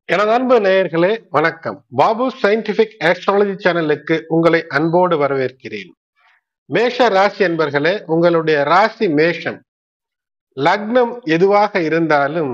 எனது அன்பு நேயர்களே வணக்கம். பாபு சயின்டிபிக் ஆஸ்ட்ராலஜி சேனலுக்கு உங்களை அன்போடு வரவேற்கிறேன். மேஷ ராசி என்பர்களே, உங்களுடைய ராசி மேஷம். லக்னம் எதுவாக இருந்தாலும்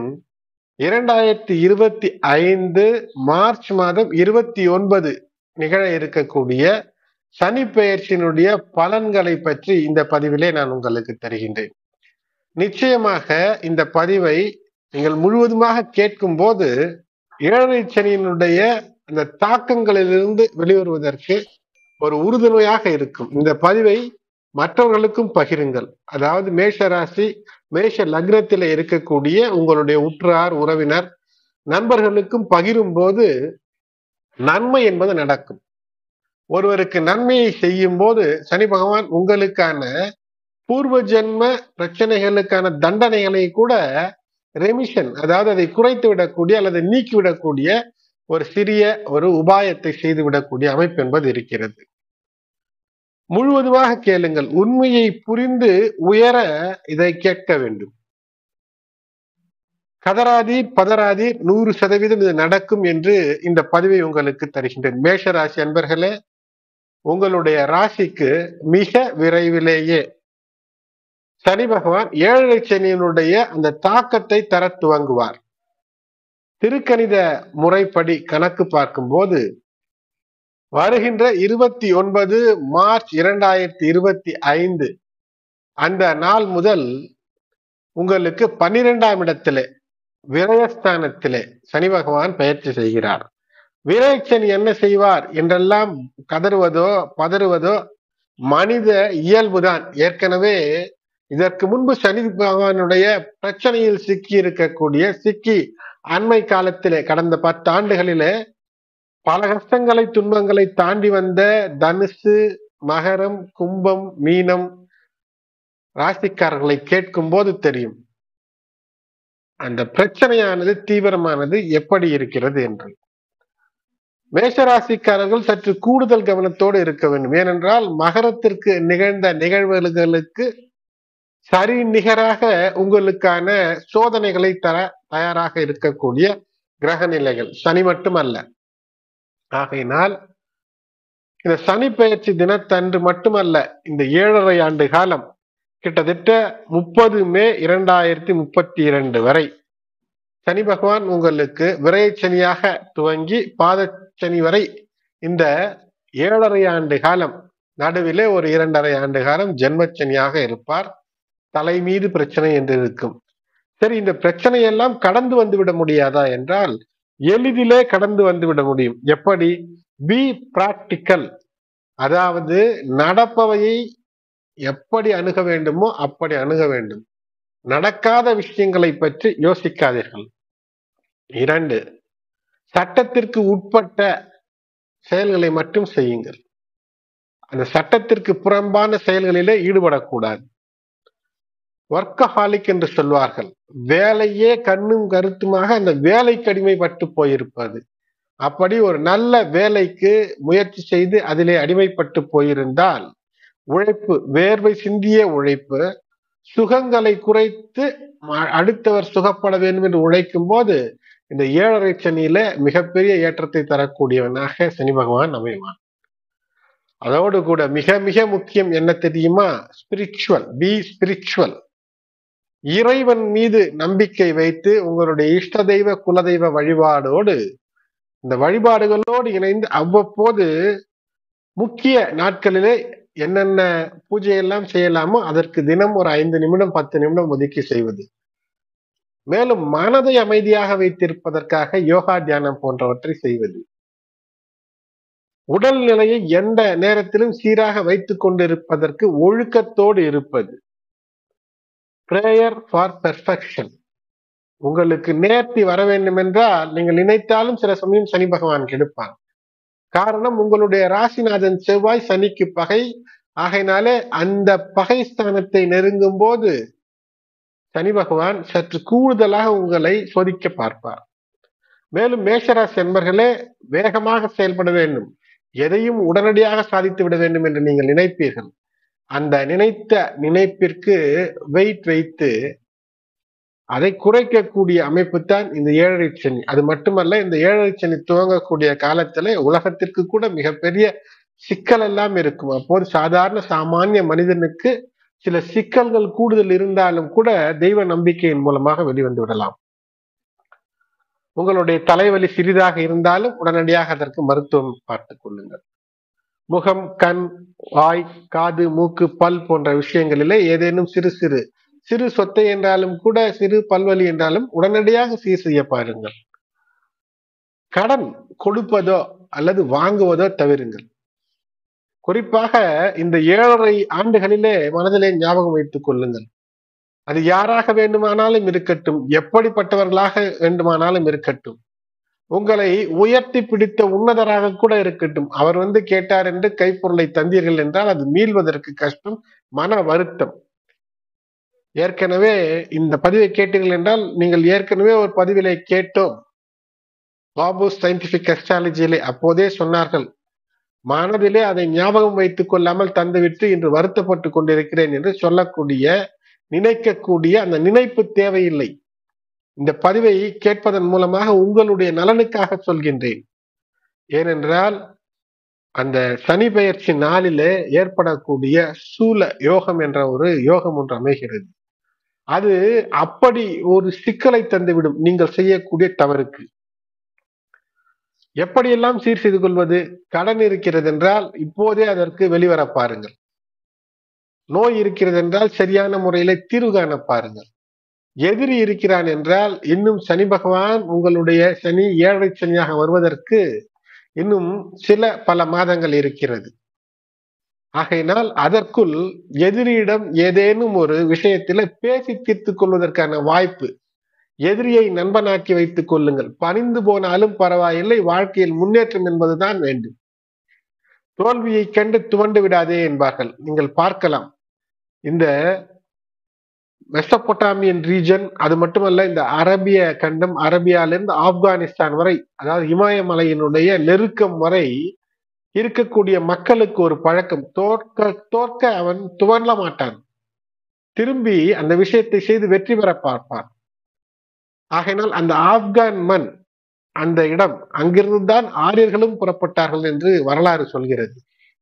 2025 மார்ச் மாதம் 29 நிகழ இருக்கக்கூடிய சனி பெயர்ச்சியினுடைய பலன்களை பற்றி இந்த பதிவிலே நான் உங்களுக்கு தருகின்றேன். நிச்சயமாக இந்த பதிவை நீங்கள் முழுவதுமாக கேட்கும் போது ஏழரை சனியினுடைய அந்த தாக்கங்களிலிருந்து வெளிவருவதற்கு ஒரு உறுதுணையாக இருக்கும். இந்த பதிவை மற்றவர்களுக்கும் பகிருங்கள். அதாவது மேஷ ராசி மேஷ லக்னத்தில் இருக்கக்கூடிய உங்களுடைய உற்றார் உறவினர் நண்பர்களுக்கும் பகிரும் போது நன்மை என்பது நடக்கும். ஒருவருக்கு நன்மையை செய்யும் போது சனி பகவான் உங்களுக்கான பூர்வ ஜென்ம பிரச்சனைகளுக்கான தண்டனைகளை கூட ரெமிஷன், அதாவது அதை குறைத்து விடக்கூடிய அல்லது நீக்கிவிடக்கூடிய ஒரு சிறிய ஒரு உபாயத்தை செய்துவிடக்கூடிய அமைப்பு என்பது இருக்கிறது. முழுவதுமாக கேளுங்கள். உண்மையை புரிந்து உயர இதை கேட்க வேண்டும். கதராதீர் பதராதீர், 100% இது நடக்கும் என்று இந்த பதிவை உங்களுக்கு தருகின்றேன். மேஷராசி அன்பர்களே, உங்களுடைய ராசிக்கு மிக விரைவிலேயே சனி பகவான் ஏழரை சனியினுடைய அந்த தாக்கத்தை தர துவங்குவார். திருக்கணித முறைப்படி கணக்கு பார்க்கும்போது வருகின்ற 29 மார்ச் 2025 அந்த நாள் முதல் உங்களுக்கு 12ஆம் இடத்திலே விரயஸ்தானத்திலே சனி பகவான் பயிற்சி செய்கிறார். விரயச்சனி என்ன செய்வார் என்றெல்லாம் கதறுவதோ பதறுவதோ மனித இயல்புதான். ஏற்கனவே இதற்கு முன்பு சனி பகவானுடைய பிரச்சனையில் சிக்கி அண்மை காலத்திலே கடந்த 10 ஆண்டுகளிலே பல கஷ்டங்களை துன்பங்களை தாண்டி வந்த தனுசு, மகரம், கும்பம், மீனம் ராசிக்காரர்களை கேட்கும் போது தெரியும் அந்த பிரச்சனையானது தீவிரமானது எப்படி இருக்கிறது என்று. மேஷராசிக்காரர்கள் சற்று கூடுதல் கவனத்தோடு இருக்க வேண்டும். ஏனென்றால் மகரத்திற்கு நிகழ்ந்த நிகழ்வுகளுக்கு சரி நிகராக உங்களுக்கான சோதனைகளை தர தயாராக இருக்கக்கூடிய கிரக நிலைகள் சனி மட்டுமல்ல. ஆகையினால் இந்த சனி பெயர்ச்சி தினத்தன்று மட்டுமல்ல, இந்த 7.5 ஆண்டு காலம் கிட்டத்தட்ட 30 மே 2032 வரை சனி பகவான் உங்களுக்கு விரயச்சனியாக துவங்கி பாதச்சனி வரை இந்த 7.5 ஆண்டு காலம், நடுவிலே ஒரு 2.5 ஆண்டு காலம் ஜென்மச்சனியாக இருப்பார். தலை மீது பிரச்சனை என்று இருக்கும். சரி, இந்த பிரச்சனை எல்லாம் கடந்து வந்து விட முடியாதா என்றால் எளிதிலே கடந்து வந்து விட முடியும். எப்படி? பி பிராக்டிக்கல், அதாவது நடப்பவையை எப்படி அணுக வேண்டுமோ அப்படி அணுக வேண்டும். நடக்காத விஷயங்களை பற்றி யோசிக்காதீர்கள். 2, சட்டத்திற்கு உட்பட்ட செயல்களை மட்டும் செய்யுங்கள். அந்த சட்டத்திற்கு புறம்பான செயல்களிலே ஈடுபடக்கூடாது. ஒர்க்கஹாலிக் என்று சொல்வார்கள். வேலையே கண்ணும் கருத்துமாக அந்த வேலைக்கு அடிமைப்பட்டு போயிருப்பது. அப்படி ஒரு நல்ல வேலைக்கு முயற்சி செய்து அதிலே அடிமைப்பட்டு போயிருந்தால் உழைப்பு, வேர்வை சிந்திய உழைப்பு, சுகங்களை குறைத்து அடுத்தவர் சுகப்பட வேண்டும் என்று உழைக்கும் போது இந்த 7.5 சனியில மிகப்பெரிய ஏற்றத்தை தரக்கூடியவனாக சனி பகவான் அமைவான். அதோடு கூட மிக மிக முக்கியம் என்ன தெரியுமா? ஸ்பிரிச்சுவல். Be spiritual. இறைவன் மீது நம்பிக்கை வைத்து உங்களுடைய இஷ்ட தெய்வ குலதெய்வ வழிபாடோடு இந்த வழிபாடுகளோடு இணைந்து அவ்வப்போது முக்கிய நாட்களிலே என்னென்ன பூஜையெல்லாம் செய்யலாமோ அதற்கு தினம் ஒரு 5 நிமிடம் 10 நிமிடம் ஒதுக்கி செய்வது. மேலும் மனதை அமைதியாக வைத்திருப்பதற்காக யோகா தியானம் போன்றவற்றை செய்வது. உடல் நிலையை எந்த நேரத்திலும் சீராக வைத்துக் கொண்டிருப்பதற்கு ஒழுக்கத்தோடு இருப்பது. Prayer for perfection. உங்களுக்கு நேர்த்தி வர வேண்டும் என்றால் நீங்கள் நினைத்தாலும் சில சமயம் சனி பகவான் கெடுப்பான். காரணம், உங்களுடைய ராசிநாதன் செவ்வாய் சனிக்கு பகை. ஆகையினாலே அந்த பகை ஸ்தானத்தை நெருங்கும் போது சனி பகவான் சற்று கூடுதலாக உங்களை சோதிக்க பார்ப்பார். மேலும் மேஷராசி என்பர்களே, வேகமாக செயல்பட வேண்டும், எதையும் உடனடியாக சாதித்து விட வேண்டும் என்று நீங்கள் நினைப்பீர்கள். அந்த நினைத்த நினைப்பிற்கு வெயிட் வைத்து அதை குறைக்கக்கூடிய அமைப்பு தான் இந்த ஏழரை சனி. அது மட்டுமல்ல, இந்த ஏழரை சனி துவங்கக்கூடிய காலத்துல உலகத்திற்கு கூட மிகப்பெரிய சிக்கல் எல்லாம் இருக்கும். அப்போது சாதாரண சாமானிய மனிதனுக்கு சில சிக்கல்கள் கூடுதல் இருந்தாலும் கூட தெய்வ நம்பிக்கையின் மூலமாக வெளிவந்து விடலாம். உங்களுடைய தலைவலி சிறிதாக இருந்தாலும் உடனடியாக அதற்கு மருத்துவம் பார்த்துக் கொள்ளுங்கள். முகம், கண், வாய், காது, மூக்கு, பல் போன்ற விஷயங்களிலே ஏதேனும் சிறு சிறு சிறு சொத்தை என்றாலும் கூட, சிறு பல்வலி என்றாலும் உடனடியாக சீர் செய்ய பாருங்கள். கடன் கொடுப்பதோ அல்லது வாங்குவதோ தவிருங்கள். குறிப்பாக இந்த 7.5 ஆண்டுகளிலே மனதிலே ஞாபகம் வைத்துக் கொள்ளுங்கள். அது யாராக வேண்டுமானாலும் இருக்கட்டும், எப்படிப்பட்டவர்களாக வேண்டுமானாலும் இருக்கட்டும், உங்களை உயர்த்தி பிடித்த உன்னதராக கூட இருக்கட்டும், அவர் வந்து கேட்டார் என்று கைப்பொருளை தந்தீர்கள் என்றால் அது மீள்வதற்கு கஷ்டம், மன வருத்தம். ஏற்கனவே இந்த பதிவை கேட்டீர்கள் என்றால் நீங்கள் ஏற்கனவே ஒரு பதிவிலை கேட்டோம். பாபு சயின்டிபிக் அஸ்ட்ராலஜியிலே அப்போதே சொன்னார்கள், மனதிலே அதை ஞாபகம் வைத்துக் கொள்ளாமல் தந்துவிட்டு இன்று வருத்தப்பட்டு கொண்டிருக்கிறேன் என்று சொல்லக்கூடிய, நினைக்கக்கூடிய அந்த நினைப்பு தேவையில்லை. இந்த பதிவை கேட்பதன் மூலமாக உங்களுடைய நலனுக்காக சொல்கின்றேன். ஏனென்றால் அந்த சனி பெயர்ச்சி நாளிலே ஏற்படக்கூடிய சூல யோகம் என்ற ஒரு யோகம் ஒன்று அமைகிறது. அது அப்படி ஒரு சிக்கலை தந்துவிடும் நீங்கள் செய்யக்கூடிய தவறுக்கு. எப்படியெல்லாம் சீர் செய்து கொள்வது? கடன் இருக்கிறது என்றால் இப்போதே அதற்கு வெளிவர பாருங்கள். நோய் இருக்கிறது என்றால் சரியான முறையில தீர்வு காண பாருங்கள். எதிரி இருக்கிறான் என்றால் இன்னும் சனி பகவான் உங்களுடைய சனி 7.5 சனியாக வருவதற்கு இன்னும் பல மாதங்கள் இருக்கிறது. ஆகையினால் அதற்குள் எதிரியிடம் ஏதேனும் ஒரு விஷயத்தில பேசி தீர்த்துக் கொள்வதற்கான வாய்ப்பு. எதிரியை நண்பனாக்கி வைத்துக் கொள்ளுங்கள். பணிந்து போனாலும் பரவாயில்லை, வாழ்க்கையில் முன்னேற்றம் என்பதுதான் வேண்டும். தோல்வியை கண்டு துவண்டு விடாதே என்பார்கள். நீங்கள் பார்க்கலாம், இந்த மெசபொட்டாமியன் ரீஜன், அது மட்டுமல்ல இந்த அரபிய கண்டம், அரபியாலிருந்து ஆப்கானிஸ்தான் வரை, அதாவது இமயமலையினுடைய நெருக்கம் வரை இருக்கக்கூடிய மக்களுக்கு ஒரு பழக்கம், தோற்க அவன் துவண்ட மாட்டான், திரும்பி அந்த விஷயத்தை செய்து வெற்றி பெற பார்ப்பான். ஆகையினால் அந்த ஆப்கான் மண், அந்த இடம், அங்கிருந்துதான் ஆரியர்களும் புறப்பட்டார்கள் என்று வரலாறு சொல்கிறது.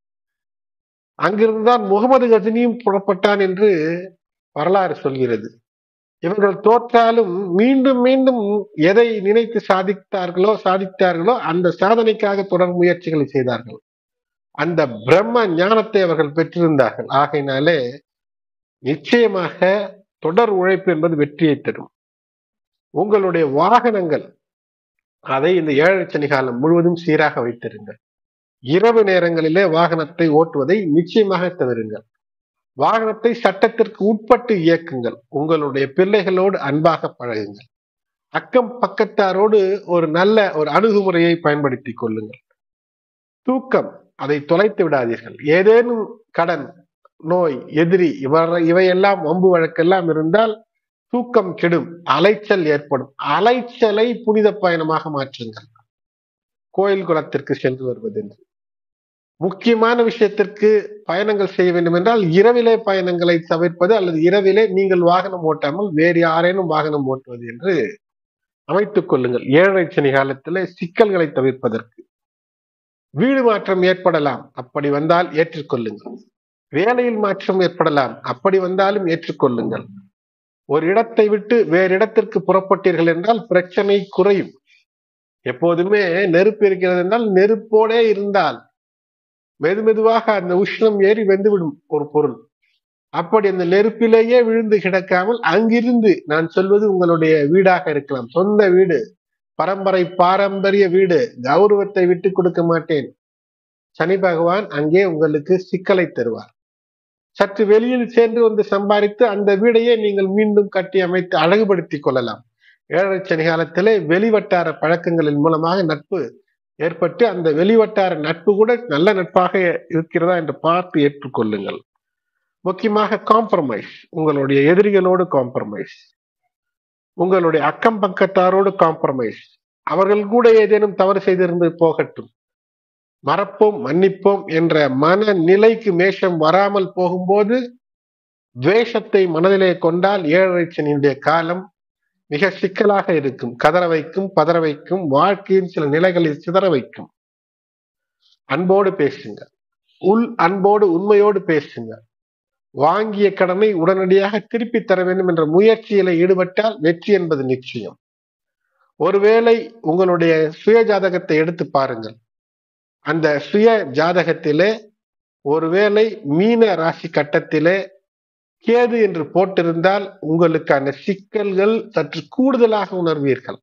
அங்கிருந்துதான் முகமது கஜினியும் புறப்பட்டான் என்று வரலாறு சொல்கிறது. இவர்கள் தோற்றாலும் மீண்டும் மீண்டும் எதை நினைத்து சாதித்தார்களோ அந்த சாதனைக்காக தொடர் முயற்சிகளை செய்தார்கள். அந்த பிரம்ம ஞானத்தை அவர்கள் பெற்றிருந்தார்கள். ஆகையினாலே நிச்சயமாக தொடர் உழைப்பு என்பது வெற்றியை தரும். உங்களுடைய வாகனங்கள், அதை இந்த 7.5 சனி காலம் முழுவதும் சீராக வைத்திருங்கள். இரவு நேரங்களிலே வாகனத்தை ஓட்டுவதை நிச்சயமாக தவிருங்கள். வாகனத்தை சட்டத்திற்கு உட்பட்டு இயக்குங்கள். உங்களுடைய பிள்ளைகளோடு அன்பாக பழகுங்கள். அக்கம் பக்கத்தாரோடு ஒரு நல்ல ஒரு அணுகுமுறையை பயன்படுத்திக் கொள்ளுங்கள். தூக்கம், அதை தொலைத்து விடாதீர்கள். ஏதேனும் கடன், நோய், எதிரி இவையெல்லாம் வம்பு வழக்கெல்லாம் இருந்தால் தூக்கம் கெடும், அலைச்சல் ஏற்படும். அலைச்சலை புனித பயணமாக மாற்றுங்கள். கோயில் குளத்திற்கு சென்று வருவது, முக்கியமான விஷயத்திற்கு பயணங்கள் செய்ய வேண்டும் என்றால் இரவிலே பயணங்களை தவிர்ப்பது, அல்லது இரவிலே நீங்கள் வாகனம் ஓட்டாமல் வேறு யாரேனும் வாகனம் ஓட்டுவது என்று அமைத்துக் கொள்ளுங்கள். 7.5 சனி காலத்திலே சிக்கல்களை தவிர்ப்பதற்கு. வீடு மாற்றம் ஏற்படலாம், அப்படி வந்தால் ஏற்றுக்கொள்ளுங்கள். வேலையில் மாற்றம் ஏற்படலாம், அப்படி வந்தாலும் ஏற்றுக்கொள்ளுங்கள். ஒரு இடத்தை விட்டு வேறு இடத்திற்கு புறப்பட்டீர்கள் என்றால் பிரச்சனை குறையும். எப்போதுமே நெருப்பு இருக்கிறது என்றால் நெருப்போடே இருந்தால் மெதுமெதுவாக அந்த உஷ்ணம் ஏறி வெந்துவிடும் ஒரு பொருள். அப்படி அந்த நெருப்பிலேயே விழுந்து கிடக்காமல் அங்கிருந்து, நான் சொல்வது உங்களுடைய வீடாக இருக்கலாம், சொந்த வீடு, பாரம்பரிய வீடு, கௌரவத்தை விட்டு கொடுக்க மாட்டேன், சனி பகவான் அங்கே உங்களுக்கு சிக்கலை தருவார். சற்று வெளியில் சென்று வந்து சம்பாதித்து அந்த வீடையே நீங்கள் மீண்டும் கட்டி அமைத்து அழகுபடுத்திக் கொள்ளலாம். 7.5 சனி காலத்திலே வெளிவட்டார பழக்கங்களின் மூலமாக நட்பு ஏற்பட்டு அந்த வெளிவட்டார நட்பு கூட நல்ல நட்பாக இருக்கிறதா என்று பார்த்து ஏற்றுக்கொள்ளுங்கள். முக்கியமாக காம்ப்ரமைஸ், உங்களுடைய எதிரிகளோடு காம்ப்ரமைஸ், உங்களுடைய அக்கம் பக்கத்தாரோடு காம்ப்ரமைஸ். அவர்கள் கூட ஏதேனும் தவறு செய்திருந்து போகட்டும், மறப்போம் மன்னிப்போம் என்ற மனநிலைக்கு மேஷம் வராமல் போகும்போது துவேஷத்தை மனதிலே கொண்டால் 7.5 சனியுடைய காலம் மிக சிக்கலாக இருக்கும். கதற வைக்கும், பதற வைக்கும், வாழ்க்கையின் சில நிலைகளில் சிதற வைக்கும். அன்போடு பேசுங்க. உள் அன்போடு உண்மையோடு பேசுங்க. வாங்கிய கடனை உடனடியாக திருப்பி தர வேண்டும் என்ற முயற்சியில ஈடுபட்டால் வெற்றி என்பது நிச்சயம். ஒருவேளை உங்களுடைய சுய ஜாதகத்தை எடுத்து பாருங்கள். அந்த சுய ஜாதகத்திலே ஒருவேளை மீன ராசி கட்டத்திலே கேது என்று போட்டிருந்தால் உங்களுக்கான சிக்கல்கள் சற்று கூடுதலாக உணர்வீர்கள்.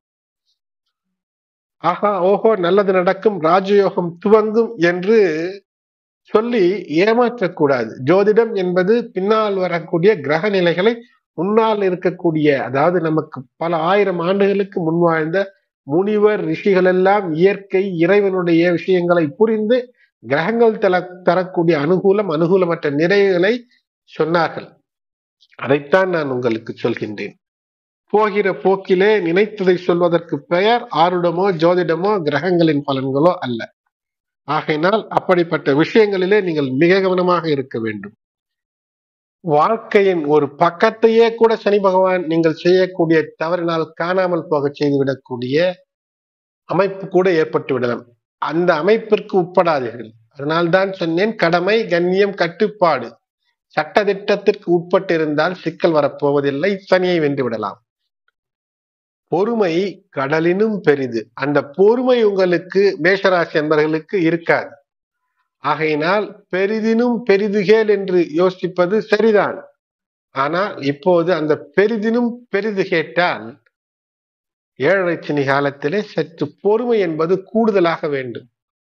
ஆஹா ஓஹோ நல்லது நடக்கும், ராஜயோகம் துவங்கும் என்று சொல்லி ஏமாற்றக்கூடாது. ஜோதிடம் என்பது பின்னால் வரக்கூடிய கிரக நிலைகளை முன்னால் இருக்கக்கூடிய, அதாவது நமக்கு பல ஆயிரம் ஆண்டுகளுக்கு முன் வாழ்ந்த முனிவர் ரிஷிகள் எல்லாம் இயற்கை இறைவனுடைய விஷயங்களை புரிந்து கிரகங்கள் தரக்கூடிய அனுகூலமற்ற நிறைகளை சொன்னார்கள். அதைத்தான் நான் உங்களுக்கு சொல்கின்றேன். போகிற போக்கிலே நினைத்ததை சொல்வதற்கு பெயர் ஆருடமோ ஜோதிடமோ கிரகங்களின் பலன்களோ அல்ல. ஆகையினால் அப்படிப்பட்ட விஷயங்களிலே நீங்கள் மிக கவனமாக இருக்க வேண்டும். வாழ்க்கையின் ஒரு பக்கத்தையே கூட சனி பகவான் நீங்கள் செய்யக்கூடிய தவறினால் காணாமல் போக செய்துவிடக்கூடிய அமைப்பு கூட ஏற்பட்டு விடலாம். அந்த அமைப்பிற்கு உட்படாதீர்கள். அதனால்தான் சொன்னேன், கடமை, கண்ணியம், கட்டுப்பாடு சட்ட திட்டத்திற்கு உட்பட்டு இருந்தால் சிக்கல் வரப்போவதில்லை. சனியை வென்று விடலாம். பொறுமை கடலினும் பெரிது. அந்த பொறுமை உங்களுக்கு மேஷராசி என்பவர்களுக்கு இருக்காது. ஆகையினால் பெரிதினும் பெரிதுகேள் என்று யோசிப்பது சரிதான். ஆனால் இப்போது அந்த பெரிதினும் பெரிது கேட்டால் ஏழரை சனி காலத்திலே சற்று பொறுமை என்பது கூடுதலாக வேண்டும்.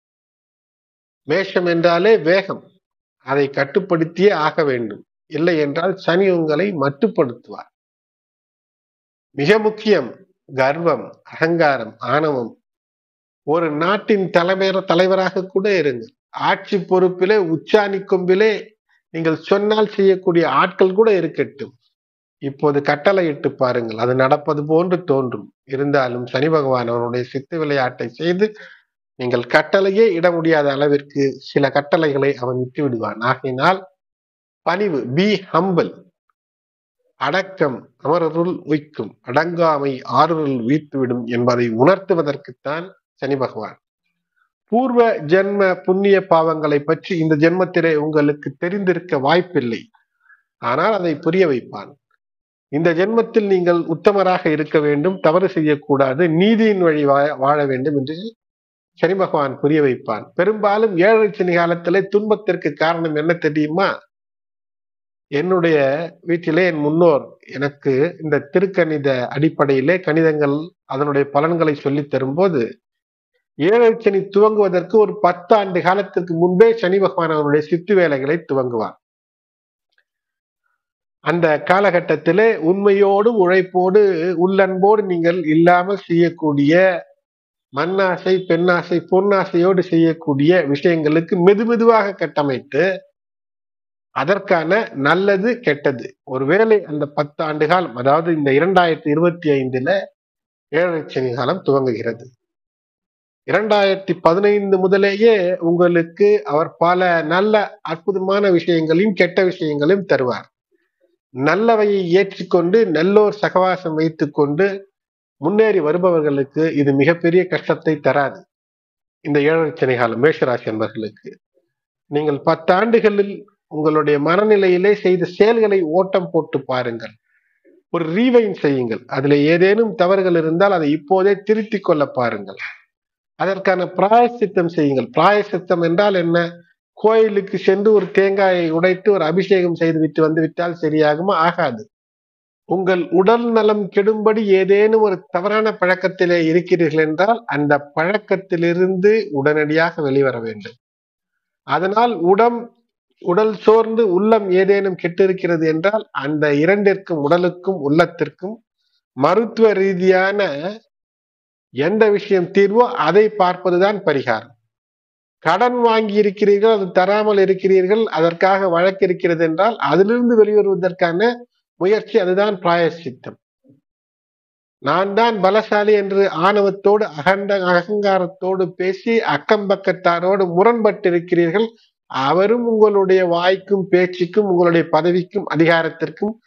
மேஷம் என்றாலே வேகம், அதை கட்டுப்படுத்தியே ஆக வேண்டும். இல்லை என்றால் சனி உங்களை மட்டுப்படுத்துவார். மிக முக்கியம், கர்வம், அகங்காரம், ஆணவம். ஒரு நாட்டின் தலைவராக கூட இருங்கள். ஆட்சி பொறுப்பிலே உச்சாணி கொம்பிலே நீங்கள் சொன்னால் செய்யக்கூடிய ஆட்கள் கூட இருக்கட்டும். இப்போது கட்டளை இட்டு பாருங்கள், அது நடப்பது போன்று தோன்றும். இருந்தாலும் சனி பகவான் அவனுடைய சித்து விளையாட்டை செய்து நீங்கள் கட்டளையே இட முடியாத அளவிற்கு சில கட்டளைகளை அவன் விட்டு விடுவான். ஆகையினால் பணிவு, பி ஹம்பிள், அடக்கம் அமரருள் உய்க்கும், அடங்காமை ஆறுருள் வீழ்த்துவிடும் என்பதை உணர்த்துவதற்குத்தான் சனி பகவான். பூர்வ ஜென்ம புண்ணிய பாவங்களை பற்றி இந்த ஜென்மத்திலே உங்களுக்கு தெரிந்திருக்க வாய்ப்பில்லை. ஆனால் அதை புரிய வைப்பான். இந்த ஜென்மத்தில் நீங்கள் உத்தமராக இருக்க வேண்டும், தவறு செய்யக்கூடாது, நீதியின் வழி வாழ வேண்டும் என்று சனி பகவான் புரிய வைப்பான். பெரும்பாலும் ஏழரை சனி காலத்திலே துன்பத்திற்கு காரணம் என்ன தெரியுமா? என்னுடைய வீட்டிலே என் முன்னோர் எனக்கு இந்த திருக்கணித அடிப்படையிலே கணிதங்கள் அதனுடைய பலன்களை சொல்லி தரும்போது, ஏழரை சனி துவங்குவதற்கு ஒரு 10 ஆண்டு காலத்திற்கு முன்பே சனி பகவான் அவனுடைய சித்து வேலைகளை துவங்குவார். அந்த காலகட்டத்திலே உண்மையோடு உழைப்போடு உள்ளன்போடு நீங்கள் இல்லாமல் செய்யக்கூடிய மண்ணாசை, பெண்ணாசை, பொன்னாசையோடு செய்யக்கூடிய விஷயங்களுக்கு மெதுமெதுவாக கட்டமைத்து அதற்கான நல்லது கெட்டது, ஒருவேளை அந்த 10 ஆண்டு காலம், அதாவது இந்த 2025 ஏழரை சனி காலம் துவங்குகிறது. 2015 முதலேயே உங்களுக்கு அவர் பல நல்ல அற்புதமான விஷயங்களையும் கெட்ட விஷயங்களையும் தருவார். நல்லவையை ஏற்றிக்கொண்டு நல்லோர் சகவாசம் வைத்துக் கொண்டு முன்னேறி வருபவர்களுக்கு இது மிகப்பெரிய கஷ்டத்தை தராது. இந்த ஏழரை சனி காலம் மேஷராசி என்பவர்களுக்கு நீங்கள் 10 ஆண்டுகளில் உங்களுடைய மனநிலையிலே செய்த செயல்களை ஓட்டம் போட்டு பாருங்கள். ஒரு ரீவைண்ட் செய்யுங்கள். அதுல ஏதேனும் தவறுகள் இருந்தால் அதை இப்போதே திருத்திக் கொள்ள பாருங்கள். அதற்கான பிராயசித்தம் செய்யுங்கள். பிராயசித்தம் என்றால் என்ன? கோயிலுக்கு சென்று ஒரு தேங்காயை உடைத்து ஒரு அபிஷேகம் செய்து விட்டு வந்து விட்டால் சரியாகுமா? ஆகாது. உங்கள் உடல் நலம் கெடும்படி ஏதேனும் ஒரு தவறான பழக்கத்திலே இருக்கிறீர்கள் என்றால் அந்த பழக்கத்திலிருந்து உடனடியாக வெளிவர வேண்டும். அதனால் உடல் சோர்ந்து உள்ளம் ஏதேனும் கெட்டிருக்கிறது என்றால் அந்த இரண்டிற்கும், உடலுக்கும் உள்ளத்திற்கும் மருத்துவ ரீதியான எந்த விஷயம் தீர்வோ அதை பார்ப்பதுதான் பரிகாரம். கடன் வாங்கி இருக்கிறீர்கள், அது தராமல் இருக்கிறீர்கள், அதற்காக வழக்கு இருக்கிறது என்றால் அதிலிருந்து வெளிவருவதற்கான முயற்சி, அதுதான் பிராயசித்தம். நான் தான் பலசாலி என்று ஆணவத்தோடு அகங்காரத்தோடு பேசி அக்கம் பக்கத்தாரோடு முரண்பட்டு இருக்கிறீர்கள். அவரும் உங்களுடைய வாய்க்கும் பேச்சுக்கும் உங்களுடைய பதவிக்கும் அதிகாரத்திற்கும்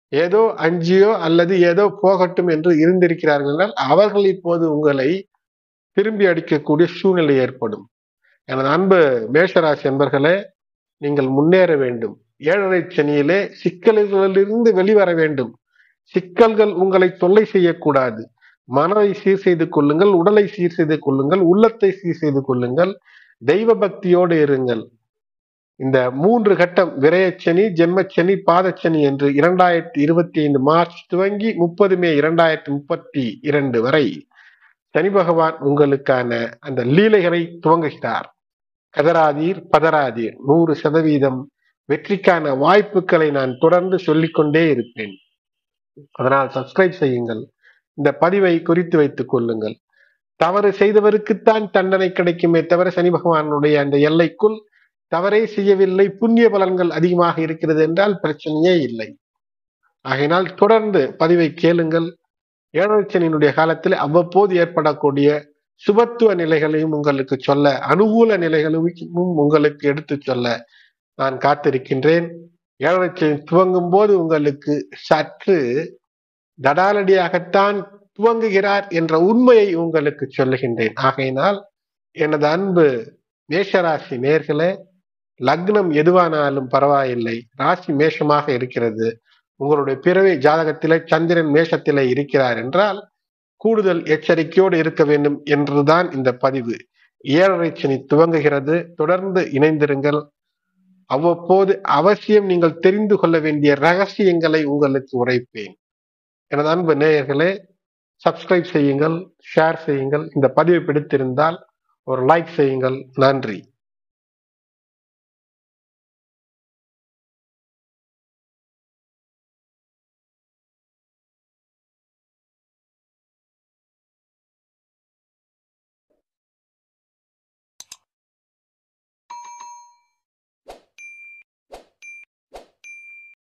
ஏதோ அஞ்சியோ அல்லது ஏதோ போகட்டும் என்று இருந்திருக்கிறார்கள் என்றால் அவர்கள் இப்போது உங்களை திரும்பி அடிக்கக்கூடிய சூழ்நிலை ஏற்படும். எனது அன்பு மேஷராசி என்பர்களே, நீங்கள் முன்னேற வேண்டும். ஏழரை சனியிலே சிக்கல்களிலிருந்து வெளிவர வேண்டும். சிக்கல்கள் உங்களை தொல்லை செய்யக்கூடாது. மனதை சீர் செய்து கொள்ளுங்கள், உடலை சீர் செய்து கொள்ளுங்கள், உள்ளத்தை சீர் செய்து கொள்ளுங்கள், தெய்வ பக்தியோடு இருங்கள். இந்த 3 கட்டம் விரயச்சனி, ஜென்மச்சனி, பாதச்சனி என்று 2025 மார்ச் துவங்கி 30 மே 2032 வரை சனி பகவான் உங்களுக்கான அந்த லீலைகளை துவங்குகிறார். கதராதீர், பதராதீர். 100% வெற்றிக்கான வாய்ப்புகளை நான் தொடர்ந்து சொல்லிக்கொண்டே இருப்பேன். அதனால் சப்ஸ்கிரைப் செய்யுங்கள். இந்த பதிவை குறித்து வைத்துக் கொள்ளுங்கள். தவறு செய்தவருக்குத்தான் தண்டனை கிடைக்குமே தவிர சனி பகவானுடைய அந்த எல்லைக்குள் தவறே செய்யவில்லை, புண்ணிய பலன்கள் அதிகமாக இருக்கிறது என்றால் பிரச்சனையே இல்லை. ஆகையினால் தொடர்ந்து பதிவை கேளுங்கள். ஏழரை சனியினுடைய காலத்தில் அவ்வப்போது ஏற்படக்கூடிய சுபத்துவ நிலைகளையும் உங்களுக்கு சொல்ல, அனுகூல நிலைகளையும் உங்களுக்கு எடுத்து சொல்ல நான் காத்திருக்கின்றேன். ஏழரை சனி துவங்கும் போது உங்களுக்கு சற்று தடாலடியாகத்தான் துவங்குகிறார் என்ற உண்மையை உங்களுக்கு சொல்லுகின்றேன். ஆகையினால் எனது அன்பு மேஷராசி நேர்களே, லக்னம் எதுவானாலும் பரவாயில்லை, ராசி மேஷமாக இருக்கிறது, உங்களுடைய பிறவி ஜாதகத்திலே சந்திரன் மேஷத்திலே இருக்கிறார் என்றால் கூடுதல் எச்சரிக்கையோடு இருக்க வேண்டும் என்றுதான் இந்த பதிவு. ஏழரை சனி துவங்குகிறது. தொடர்ந்து இணைந்திருங்கள். அவ்வப்போது அவசியம் நீங்கள் தெரிந்து கொள்ள வேண்டிய ரகசியங்களை உங்களுக்கு உரைப்பேன். எனது அன்பு நேயர்களே, சப்ஸ்கிரைப் செய்யுங்கள், ஷேர் செய்யுங்கள். இந்த பதிவு பிடித்திருந்தால் ஒரு லைக் செய்யுங்கள். நன்றி.